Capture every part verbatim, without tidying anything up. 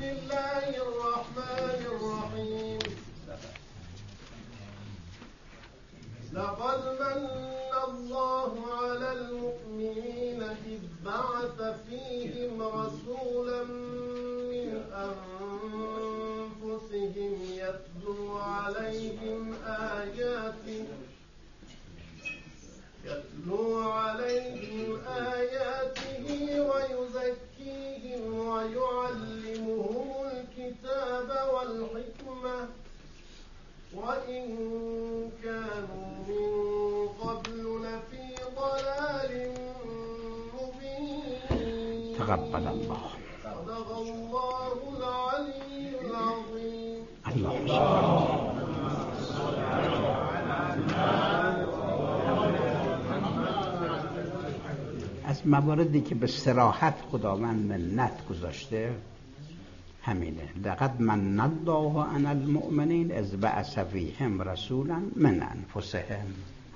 الله الرحمن الرحيم. لقد من الله على المؤمنين إذ بعث فيهم رسولا من أنفسهم يتلو عليهم آياته يتلو عليهم آياته ويزكيهم ويعلمهم الكتاب والحكمة وإن كانوا من قبل لفي ضلال مبين. تقبل الله. صدق الله العلي العظيم. اللهم صل از مواردی که به صراحت خداوند منت گذاشته همینه. لقد من الله علی المؤمنین اذ بعث فیهم رسولا من انفسهم،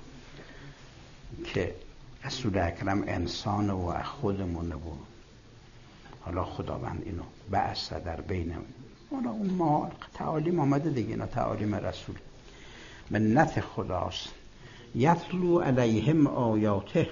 که رسول اکرم انسان و خودمونه و حالا خداوند اینو بعث در بین اون اون ما تعالیم آمده دیگه، اینا تعالیم رسول منت خداست. یتلو علیهم آیاته،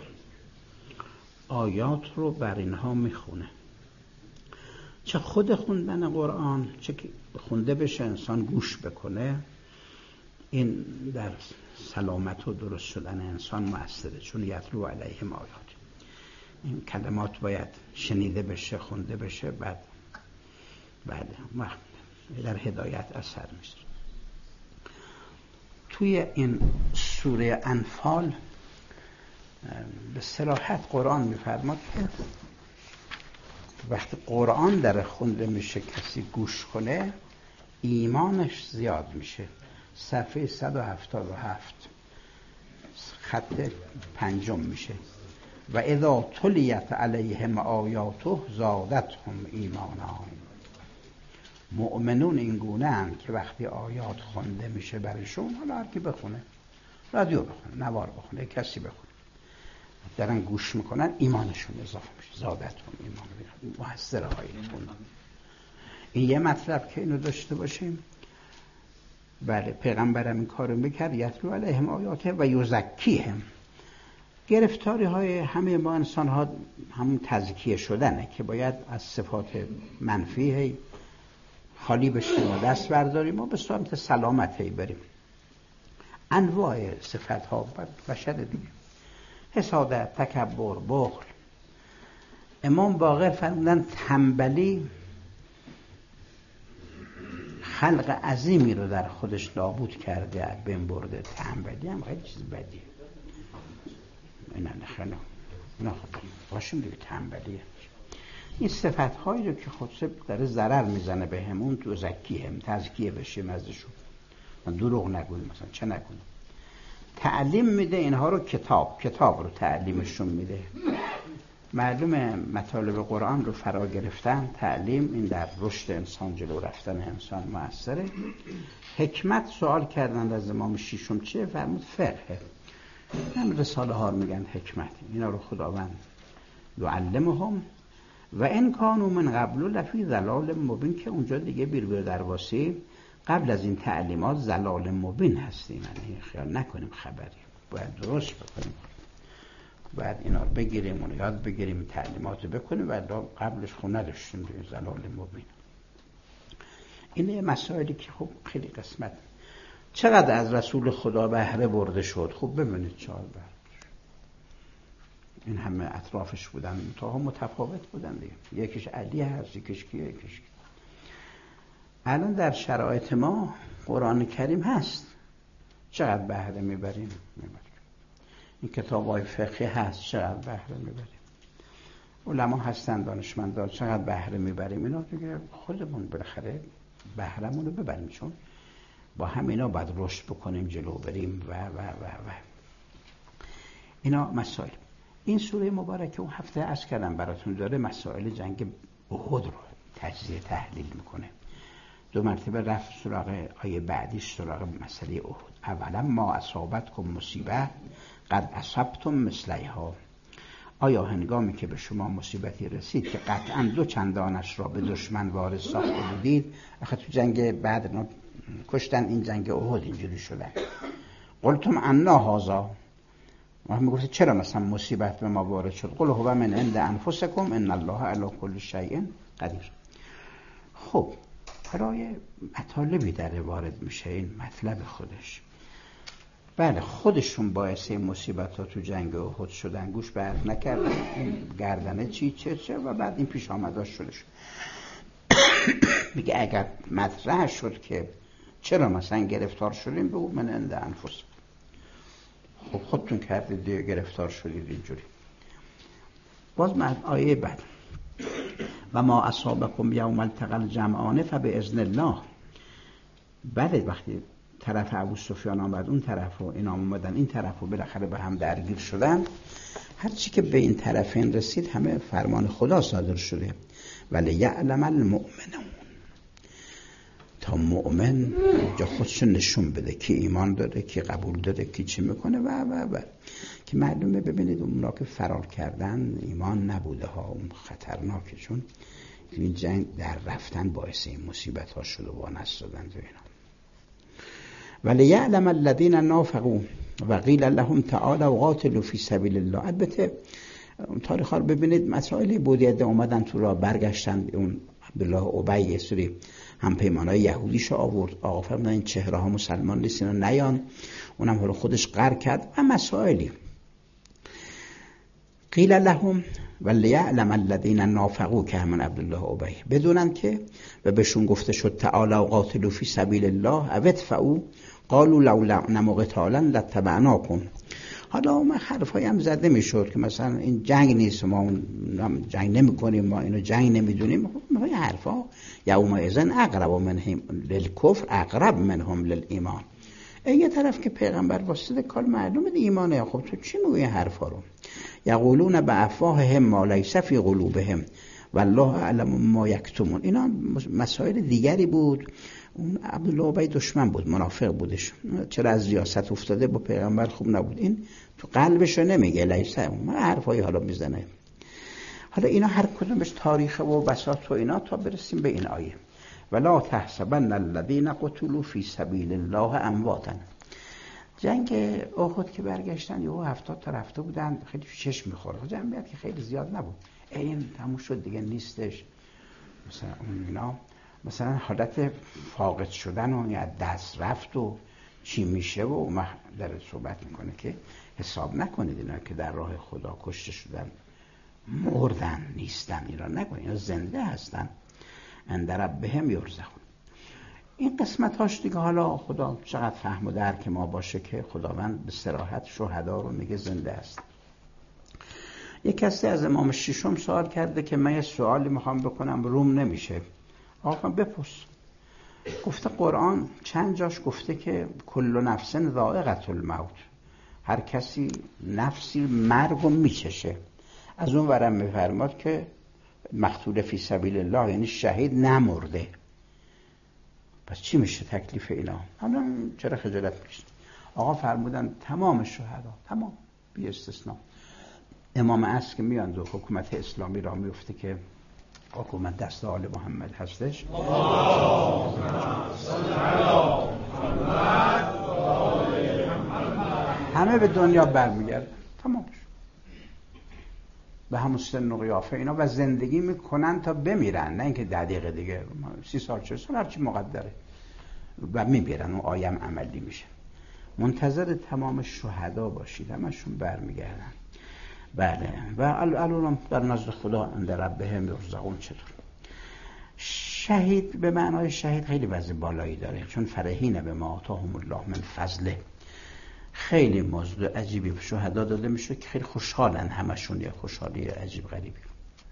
آیات رو بر اینها میخونه، چه خود خوندن قرآن چه که خونده بشه انسان گوش بکنه، این در سلامت و درست شدن انسان مؤثره. چون یتلو علیهم آیات، این کلمات باید شنیده بشه خونده بشه، بعد بعد در هدایت اثر میشه. توی این سوره انفال به صراحت قرآن میفرماد که وقتی قرآن در خونده میشه کسی گوش کنه ایمانش زیاد میشه. صفحه صد و هفتاد و هفت خط پنجم میشه. و اذا تلیت علیهم آیاته زادتهم ایمانا. مؤمنون این گونه اند که وقتی آیات خونده میشه برشون، حالا هر کی بخونه، رادیو بخونه، نوار بخونه، کسی بخونه، دارن گوش میکنن، ایمانشون اضافه میشه. زادتهم ایمان. محصر هایتون. این یه مطلب که اینو داشته باشیم. بله، پیغمبرم این کارو میکرد. یتلو علیهم آیاته و یزکیهم. گرفتاری های همه ما انسان ها همون تزکیه شدنه که باید از صفات منفی خالی بشیم و دست برداریم و به سمت سلامتی بریم. انواع صفت ها بشر دیگه، حسادت، تکبر، بخل. امام باقر فرمودن تنبلی خلق عظیمی رو در خودش نابود کرده، بین برده. تنبلی هم خیلی چیز بدیه. اینا نخنه اینا خب باشیم دیگه. تنبلیه این صفت هایی رو که خودش داره ضرر میزنه به همون، تو زکی هم تزکیه بشیم ازشون. من دروغ نگویم، مثلا چه نکنیم. تعلیم میده اینها رو، کتاب کتاب رو تعلیمشون میده. معلومه مطالب قرآن رو فرا گرفتن، تعلیم این در رشد انسان، جلو رفتن انسان مؤثره. حکمت سوال کردن از امام شیشم چیه؟ فرمود فقه. هم رساله ها میگن حکمت. اینا رو خداوند یعلمهم و ان کانوا من قبل لفی ضلال مبین، که اونجا دیگه بیر بیر درواسی قبل از این تعلیمات ضلال مبین هستیم. یعنی خیال نکنیم خبری، باید درست بکنیم، باید اینا رو بگیریم و یاد بگیریم، تعلیمات رو بکنیم و قبلش خود نداشتیم دیگه ضلال مبین. این یه مسائلی که خب خیلی قسمت. چقدر از رسول خدا بهره برده شد. خوب ببینید چهار بر این همه اطرافش بودن، تا هم متفاوت بودن دیگه. یکیش علی هست، یکیش کیه، یکیش کیه. الان در شرایط ما قرآن کریم هست، چقدر بهره میبریم؟ میبریم. این کتاب‌های فقهی هست، چقدر بهره میبریم؟ علما هستن، دانشمندان، چقدر بهره میبریم؟ اینا دیگه خودمون بالاخره بهره‌مون رو ببریم، چون با همینا باید رشد بکنیم، جلو بریم و و و و اینا مسائل. این سوره مبارکه اون هفته عرض کردم براتون داره مسائل جنگ احد رو تجزیه تحلیل میکنه. دو مرتبه رفت سراغ آیه بعدیش، سراغ مسئله احد. اولا ما اصابتکم مصیبه قد اصبتم مثلیها. آیا هنگامی که به شما مصیبتی رسید که قطعا دو چندانش را به دشمن وارد ساخته بودید، آخه تو جنگ بدر کشتن، این جنگ احد اینجوری شدن، قلتم انا هذا، ما میگفتید چرا مثلا مصیبت به ما وارد شد؟ قل هو من عند انفسکم ان الله علی کل شیء قدیر. خب برای مطالبی در وارد میشه این مطلب خودش. بله خودشون باعث مصیبت ها تو جنگ احد شدن، گوش برق نکردن، این گردنه چی چه چه و بعد این پیش آمده شده شد. میگه اگر مطرح شد که چرا مثلا گرفتار شدیم، بگو من عند انفس. خب خودتون کردید دیگه، گرفتار شدید اینجوری. باز من آیه بعد و ما اصابکم یوم التقى الجمعان فباذن الله. بله وقتی طرف ابو سفیان آمد اون طرف و اینا اومدن این طرف و بالاخره به هم درگیر شدن، هر چی که به این طرفین رسید همه فرمان خدا صادر شده. ولی یعلم المؤمنون، تا مؤمن جا خودشو نشون بده که ایمان داره، که قبول داره، که چی میکنه و و و که معلومه. ببینید اونا که فرار کردن ایمان نبوده ها، اون خطرناکه، چون این جنگ در رفتن باعث این مصیبت ها شده و نصر دادن و اینا. ولی یعلم الذین نافقوا و قیل لهم تعالوا قاتلوا فی سبیل الله. البته تاریخ رو ببینید، مسائلی بود یه اومدن تو راه برگشتن، اون عبدالله ابی یه سری هم پیمانای یهودیشو آورد، آقا فرمودن این چهره ها مسلمان نیست اینا نیان، اونم رو خودش قر کرد و مسائلی. قیل لهم ولیعلم الذین نافقوا که همون عبدالله ابی بدونن که و بهشون گفته شد تعالوا قاتلوا فی سبیل الله او ادفعوا قالوا لو نعلم قتالا لاتبعناکم. حالا اون حرفایی هم زده میشد که مثلا این جنگ نیست، ما جنگ نمی کنیم، ما اینو جنگ نمیدونیم. ما این حرفا یومئذ اقرب منهم للکفر اقرب منهم للایمان. یه طرف که پیغمبر واسطه کار معلومه ایمانه، خب تو چی میگی این حرفا رو؟ یقولون بافواههم ما لیس فی قلوبهم والله اعلم ما یکتمون. اینا مسائل دیگری بود. اون عبدالله ابی دشمن بود، منافق بودش، چرا از ریاست افتاده با پیغمبر خوب نبود، این تو قلبشو نمیگه لیس، ما حرفایی حالا میزنه. حالا اینا هر کدومش تاریخ و بساط و اینا تا برسیم به این آیه ولا تحسبن الذين قتلوا في سبيل الله امواتا. جنگ احد که برگشتن یهو هفتاد تا رفته بودن، خیلی چشم میخوره، جمعیت که خیلی زیاد نبود، این تموم شد دیگه نیستش، مثلا اون اینا مثلا حالت فاقد شدن و یا دست رفت و چی میشه و ما در صحبت میکنه که حساب نکنید اینا که در راه خدا کشته شدن مردن نیستن، اینا نکنید، اینا زنده هستن، عند ربهم یرزقون. این قسمت هاش دیگه حالا خدا چقدر فهم و درک ما باشه که خداوند به صراحت شهدا رو میگه زنده است. یک کسی از امام ششم سوال کرده که من یه سوالی میخوام بکنم روم نمیشه. آقا بپرس. گفته قرآن چند جاش گفته که کل نفس ذائقة الموت، هر کسی نفسی مرگ رو میچشه. از اون ورم میفرماد که مقتول فی سبیل الله یعنی شهید نمرده. پس چی میشه تکلیف اینا؟ حالا چرا خجالت میکشید؟ آقا فرمودن تمام شهدا، تمام بی استثناء. امام عصر که میاند و حکومت اسلامی را میفته که حکومت دست آل محمد هستش، همه به دنیا برمیگرد، تمام شد به همون سن و قیافه اینا و زندگی میکنن تا بمیرن، نه اینکه ده دقیقه دیگه سی سال چه سال هرچی مقدره و میمیرن و آیم عملی میشه. منتظر تمام شهدا باشید، همشون برمیگردن. بله و الان در نزد خدا عند ربهم یرزقون. چطور شهید به معنای شهید خیلی وضع بالایی داره، چون فرحین به ما آتاهم الله من فضله، خیلی موضوع عجیبی به شهدا داده میشه که خیلی خوشحالن همشون، یه خوشحالی عجیب غریبی.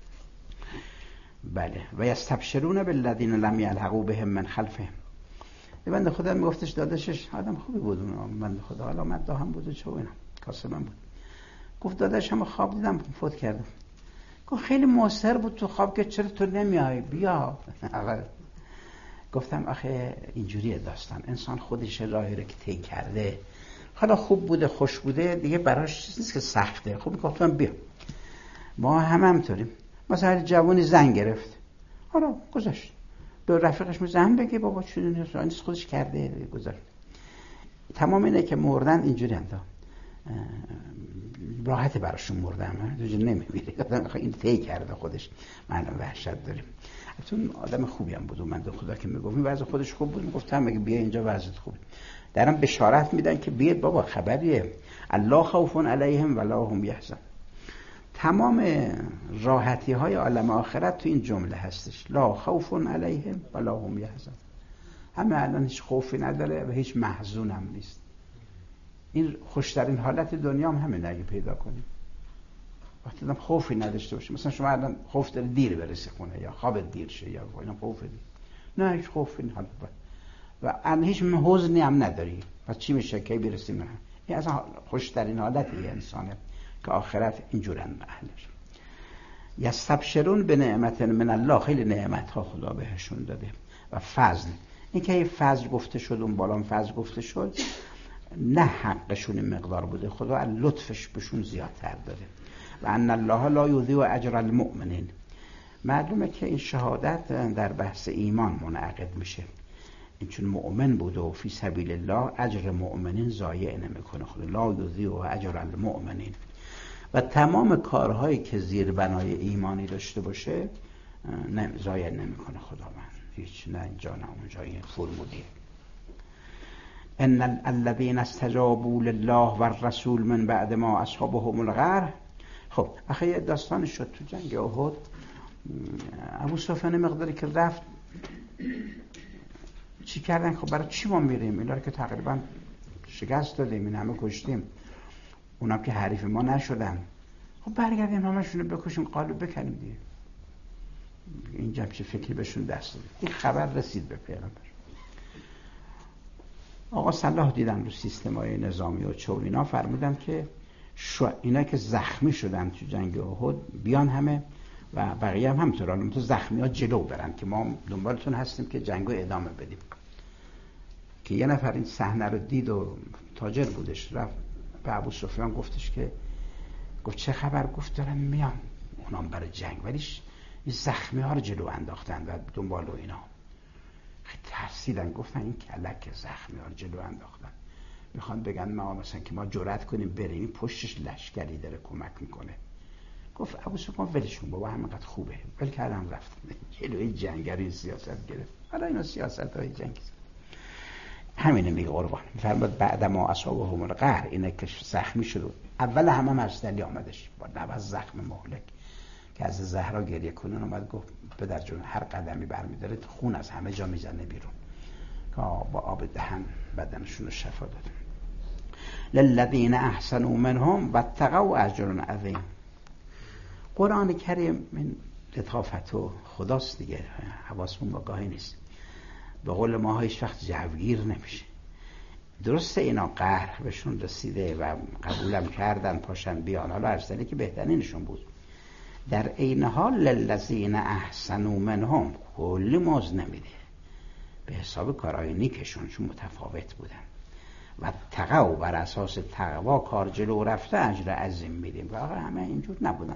بله و یستبشرون بالذین لم یلحقوا بهم من خلفهم. یه بنده خدا میگفتش داداشش آدم خوبی بود، اون بنده خدا حالا مددا هم بود و چه اینا کاسبم بود. گفت داداش هم خواب دیدم فوت کردم. گفت خیلی موثر بود تو خواب که چرا تو نمیای بیا. گفتم آخه اینجوریه داستان، انسان خودش راهی رو که طی کرده حالا خوب بوده خوش بوده دیگه براش چیزی نیست که سخته. خب گفتم بیا ما هم همطوریم. مثلا جوانی زن گرفت، حالا گذاشت به رفیقش می زن بگه بابا چون نیست خودش کرده گذاشت. تمام اینه که مردن اینجوری هم دا راحت براشون مردن، دوجه نمیمیره، این طی کرده خودش. من وحشت داریم. چون آدم خوبی هم بود و من دو خدا که میگفت این وضع خودش خوب بود، میگفتم مگه بیا اینجا وضعت خوبه. درم بشارت میدن که بیاد بابا خبریه، الله خوف علیهم ولا هم یحزنون. تمام راحتی های عالم آخرت تو این جمله هستش، لا خوف علیهم ولا هم یحزنون. همه الان هیچ خوفی نداره و هیچ محزون هم نیست. این خوشترین حالت دنیا هم همین اگه پیدا کنیم، وقتی آدم خوفی نداشته باشه. مثلا شما الان خوف داری دیر برسی خونه یا خواب دیر شه یا اینا خوف دید، نه هیچ خوفی این حالت باید. و الان هیچ حزنی هم نداری، پس چی میشه که برسیم؟ نه این اصلا خوشترین حالت یه انسانه که آخرت اینجورن اهلش. یستبشرون به نعمت من الله، خیلی نعمت ها خدا بهشون داده و فضل. این که فضل گفته شد اون بالا فضل گفته شد، نه حقشون این مقدار بوده، خدا لطفش بهشون زیادتر داده. و ان الله لا یضیع اجر المؤمنین. معلومه که این شهادت در بحث ایمان منعقد میشه. این چون مؤمن بود و فی سبیل الله اجر مؤمنین ضایع نمیکنه خدا، لا یضیع اجر المؤمنین. و تمام کارهایی که زیر بنای ایمانی داشته باشه نه ضایع نمیکنه خدا. من هیچ نه اینجا نه اونجا این فرمودیه. ان الذين استجابوا لله والرسول من بعد ما اصابهم الغرق. خب آخه داستانی شد تو جنگ احد، ابو سفیان مقداری که رفت چی کردن؟ خب برای چی ما میریم؟ اینا رو که تقریبا شکست دادیم، این همه کشتیم، اونم که حریف ما نشدن، خب برگردیم همشون رو بکشیم قالب بکنیم دیگه. اینجا چه فکری بهشون دست داد. این خبر رسید به پیغمبر. آقا صلاح دیدن رو سیستم‌های نظامی و چون اینا فرمودن که شو اینا که زخمی شدن تو جنگ احد بیان همه و بقیه هم همینطور، الان تو زخمی ها جلو برن که ما دنبالتون هستیم که جنگو ادامه بدیم. که یه نفر این صحنه رو دید و تاجر بودش، رفت به ابو سفیان گفتش که گفت چه خبر؟ گفت دارن میان اونام برای جنگ، ولی این زخمی ها رو جلو انداختن و دنبال و اینا. خیلی ترسیدن، گفتن این کلک زخمی ها رو جلو انداختن، میخوان بگن ما مثلا که ما جرأت کنیم بریم، این پشتش لشکری داره کمک میکنه. گفت ابو سفیان ولشون بابا همینقدر خوبه، ول کردم رفت جلوی جنگری سیاست گرفت. حالا اینا سیاست های جنگی همینه میگه قربان. فرمود بعد ما اصابهم القهر، اینه که زخمی شد. اول همه مرسلی آمدش با نوز زخم مهلک که از زهرا گریه کنون اومد گفت پدر جون هر قدمی برمیداره خون از همه جا میزنه بیرون، که با آب دهن بدنشون رو شفا داد. للذین احسنوا منهم واتقوا اجر عظیم. قرآن کریم این لطافت و خداست دیگه، حواسمون با گاهی نیست. به قول ما هیچ وقت جوگیر نمیشه. درسته اینا قهر بهشون رسیده و قبولم کردن پاشن بیان، حالا ارسلی که بهترینشون بود. در این حال للذین احسنوا منهم کلی موز نمیده به حساب کارهای نیکشون، چون متفاوت بودن. و تقوا، بر اساس تقوا کار جلو رفته اجر عظیم میدیم. و آقا همه اینجور نبودن.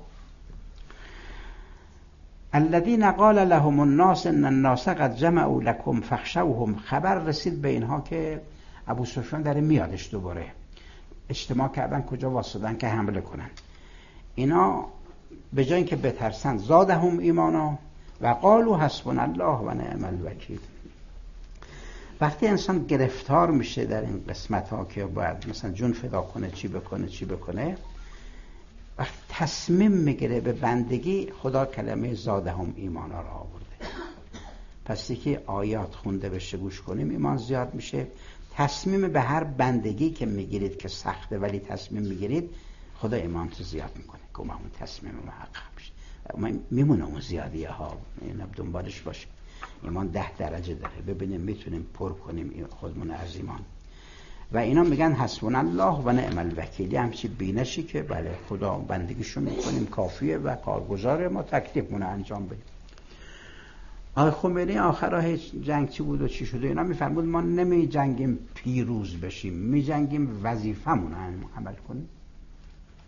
الذين قال لهم الناس ان الناس قد جمعوا لكم فاخشوهم. خبر رسید به اینها که ابو سفیان داره میادش، دوباره اجتماع کردن کجا واسطن که حمله کنن. اینا به جای اینکه بترسن زادهم ایمانا و قالوا حسبنا الله و نعم الوکیل. وقتی انسان گرفتار میشه در این قسمت ها که باید مثلا جون فدا کنه، چی بکنه چی بکنه، وقتی تصمیم میگیره به بندگی، خدا کلمه زادهم ایمانا را آورده. پس یکی آیات خونده بشه گوش کنیم ایمان زیاد میشه. تصمیم به هر بندگی که میگیرید که سخته ولی تصمیم میگیرید، خدا ایمان تو زیاد میکنه که اون تصمیم محقق میشه. میمونه اون زیادیه ها، این دنبالش باشه. ایمان ده درجه داره، ببینیم میتونیم پر کنیم خودمون از ایمان. و اینا میگن حسبنا الله و نعم الوکیل، همچی بینشی که بله خدا بندگیشو میکنیم کافیه و کارگزاره، ما تکلیفمون انجام بدیم. آقای خمینی آخرها جنگ چی بود و چی شده اینا میفرمود ما نمی جنگیم پیروز بشیم، می جنگیم وظیفمون عمل کنیم.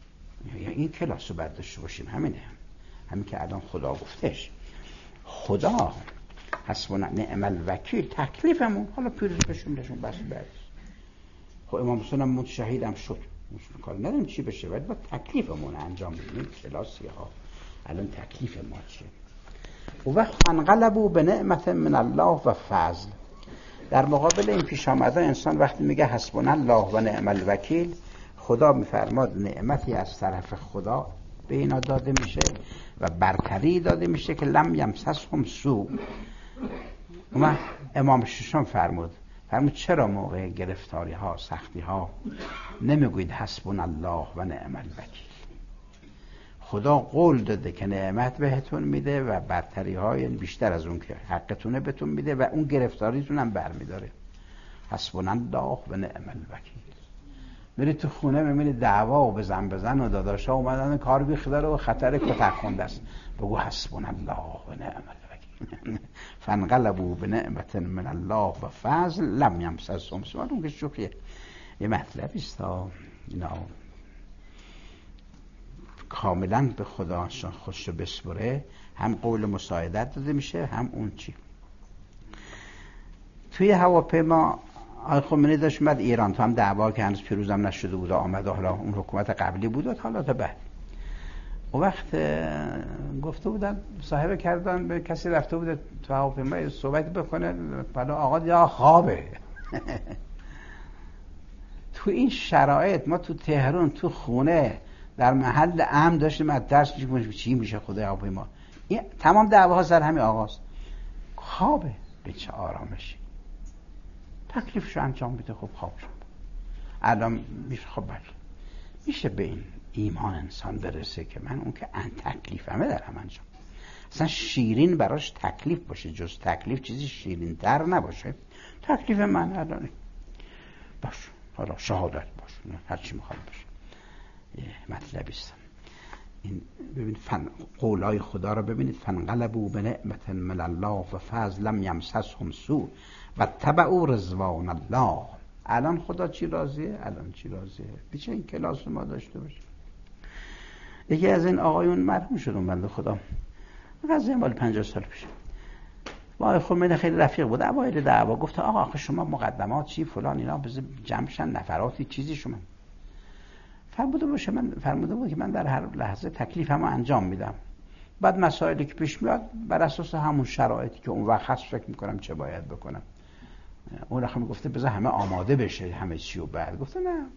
این کلاس رو باید داشته باشیم. همینه، همین که الان خدا گفتش. خدا حسبنا نعم الوکیل تکلیفمون، حالا پیروز بشون بشون بس بس. خب امام حسین هم موت شهیدم شد، کار نداریم چی بشه، ولی با تکلیفمون انجام بدیم. کلاسی ها الان تکلیف ما چیه؟ و انقلبوا به نعمت من الله و فضل. در مقابل این پیش آمده انسان وقتی میگه حسبنا الله و نعم الوکیل، خدا میفرماد نعمتی از طرف خدا به اینا داده میشه و برتری داده میشه که لم یمسسهم سوء. و امام ششم فرمود فرمود چرا موقع گرفتاری ها سختی ها نمیگوید حسبنا الله و نعم الوکیل؟ خدا قول داده که نعمت بهتون میده و برتری های بیشتر از اون که حقتونه بهتون میده و اون گرفتاریتون هم برمیداره. حسبنا الله و نعم الوکیل. میرید تو خونه میبینید دعوا و بزن بزن و داداشا اومدن کار بیخ داره و خطر کتک خونده است، بگو حسبنا الله و نعم الوکیل. فانقلبوا بنعمت من الله و فضل لم یمسسهم سوء. اون که شوخیه، یه مطلبی است تا اینا کاملا به خدا خودش بسپره، هم قول مساعدت داده میشه هم اون چی. توی هواپیما آقای خمینی داشت اومد ایران، تو هم دعوا که هنوز پیروزم نشده بود آمد، حالا اون حکومت قبلی بود و حالات بعد. و وقت گفته بودن صاحب کردن به کسی رفته بود تو هواپیما صحبت بکنه، بالا آقا یا خوابه. تو این شرایط ما تو تهران تو خونه در محل امن داشتیم از درس چی میشه خدا هواپیما. این تمام دعواها سر همین آقاست. خوابه، به چه آرامشی. تکلیفشو انجام بده. خب خواب شد الان میشه. خب بله میشه به این ایمان انسان برسه که من اون که ان تکلیفمه دارم انجام. اصلا شیرین براش تکلیف باشه، جز تکلیف چیزی شیرین تر نباشه. تکلیف من الان باشه، حالا شهادت باشه، هر چی میخواد باشه. یه مطلبی است این. ببینید فن قولای خدا رو ببینید. فانقلبوا بنعمت من الله و فضل لم یمسسهم سوء و تبعوا رضوان الله. الان خدا چی راضیه؟ الان چی راضیه؟ بیچه این کلاس ما داشته باشه. یکی از این آقایون مرحوم شد اون بنده خدا، قضیه مال پنجاه سال پیش. وای خمینی خیلی رفیق بود. اوایل دعوا گفت آقا آخه شما مقدمات چی فلان اینا بز جمعشن نفراتی چیزی شما فرموده باشه. من فرموده بود که من در هر لحظه تکلیفمو انجام میدم، بعد مسائلی که پیش میاد بر اساس همون شرایطی که اون وقت هست فکر میکنم چه باید بکنم. اون رقم گفته بذار همه آماده بشه همه چی، و بعد گفته نه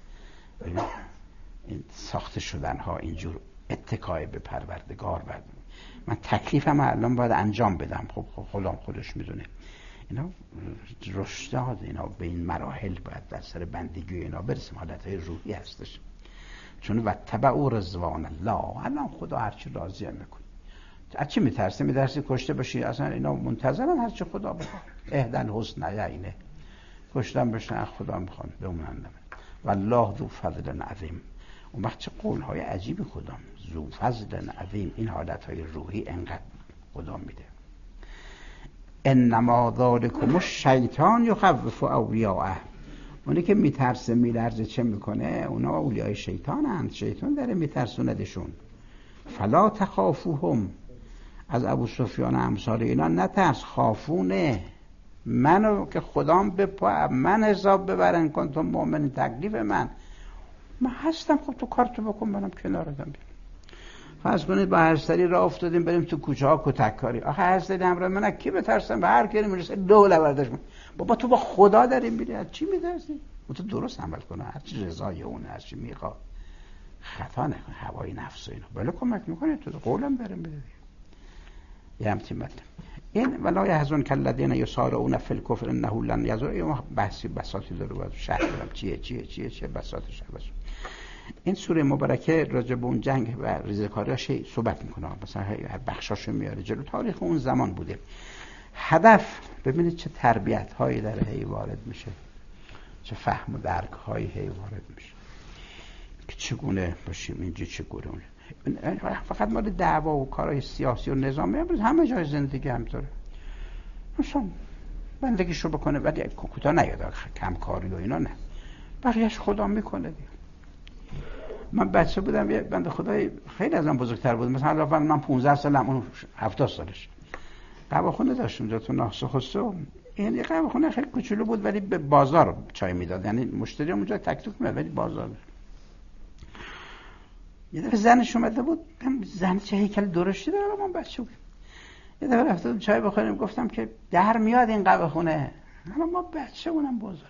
این ساخته شدن ها اینجور اتکای به پروردگار بعد من تکلیفم الان باید انجام بدم. خب خدا خودش میدونه. اینا رشداد اینا به این مراحل باید در سر بندگی اینا برسیم. حالتهای روحی هستش. چون و تبعوا رضوان الله. الان خدا هرچی راضیه میکنه. از چی میترسه؟ میترسی کشته باشی؟ اصلا اینا منتظرن هرچی خدا بخواد. اهدن حسن اینه کشتن بشن خدا میخوان بمونن. والله ذو فضل عظیم. اون وقت چه قولهای عجیبی خدا ذو فضل عظیم. این حالتهای روحی انقدر خدا میده. انما ذالکم الشیطان یخوف اولیاءه. اونی که میترسه میلرزه چه میکنه؟ اونا اولیای شیطان هست. شیطان داره میترسوندشون. فلا تخافوهم. از ابو سفیان امثال اینا نترس. خافونه منو که خدام به پا من حساب ببرن کن تو مؤمن. تکلیف من من هستم. خب تو کارتو بکن منم کنارتم. فرض کنید با هر سری راه افتادیم بریم تو کوچه ها کتک کاری. آخه هر سری همراه من کی بترسم؟ به هر کی میرسه دوله برداشت. بابا تو با خدا داریم میری، از چی میترسی؟ تو درست عمل کنه، هر چی رضای اون هر چی میخواد خطا نکن. هوای نفس و اینا بله کمک میکنه. تو قولم بریم بده یه همچین مطلب. این ولا یحزن کالذین یسارعون فی الکفر انه لن یضر. بحثی بساطی داره باید شرح بدم چیه چیه چیه چیه بساطش باشه. این سوره مبارکه راجع به اون جنگ و ریزه‌کاریاش صحبت میکنه. مثلا هر بخشاشو میاره جلو. تاریخ اون زمان بوده. هدف ببینید چه تربیت هایی داره هی وارد میشه، چه فهم و درک هایی هی وارد میشه که چگونه باشیم اینجا چگونه اون. فقط مال دعوا و کارهای سیاسی و نظامی هم همه جای زندگی همطوره. مثلا بندگیشو بکنه ولی کوتا نیاد کم کاری و اینا نه، بقیهش خدا میکنه دیگه. من بچه بودم یه بنده خدای خیلی از من بزرگتر بود، مثلا من پانزده سالم، اون هفتاد سالش. قهوه‌خونه داشت اونجا تو ناصر خسرو. این قهوه‌خونه خیلی کوچولو بود ولی به بازار چای میداد، یعنی مشتری اونجا تک تک میاد ولی بازار. یه دفعه زنش اومده بود، زن چه هیکل درشتی داره، من بچه بودم. یه دفعه رفتم چای بخوریم، گفتم که در میاد این قهوه‌خونه. حالا ما بچه اونم بزرگیم.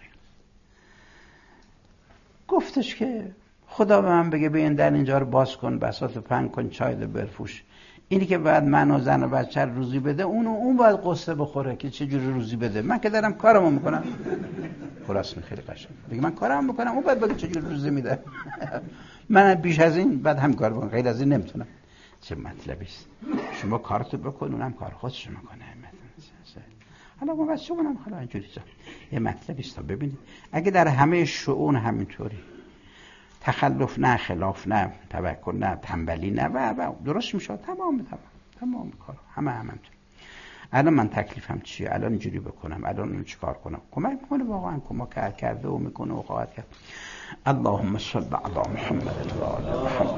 گفتش که خدا به من بگه بیاین در اینجا رو باز کن، بساط پهن کن، چای ده برفوش. اینی که بعد من و زن و بچه روزی بده، اون و اون باید قصه بخوره که چه جوری روزی بده. من که دارم کارمو میکنم. خلاص خیلی قشنگ. دیگه من کارمو میکنم، اون باید بگه چه جوری روزی میده. من بیش از این بعد هم کار بکنم، غیر از این نمیتونم. چه مطلبی است؟ شما کارتو بکن، اونم کار خودش میکنه. حالا ما بچه اونم حالا اینجوری جا. یه مطلبی است تا ببینید. اگه در همه شؤون همینطوری تخلف نه، خلاف نه، تبکر نه، تنبلی نه و و درست میشه. تمام تمام تمام کار همه همینطور. الان من تکلیفم چیه؟ الان اینجوری بکنم، الان چیکار کنم؟ کمک میکنه واقعا، کمک کرده و میکنه و خواهد کرد. اللهم صل علی محمد و آل محمد.